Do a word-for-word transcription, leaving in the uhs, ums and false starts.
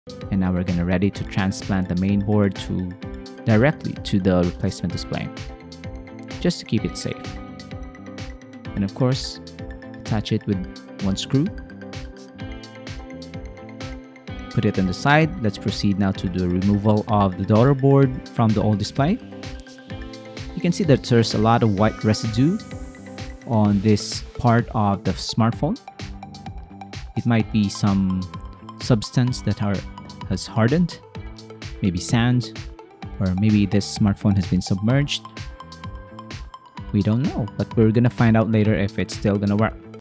And now we're gonna ready to transplant the main board to directly to the replacement display, just to keep it safe. And of course, attach it with one screw. Put it on the side. Let's proceed now to the removal of the daughter board from the old display. You can see that there's a lot of white residue on this part of the smartphone. It might be some substance that are, has hardened, maybe sand, or maybe this smartphone has been submerged. We don't know, but we're gonna find out later if it's still gonna work.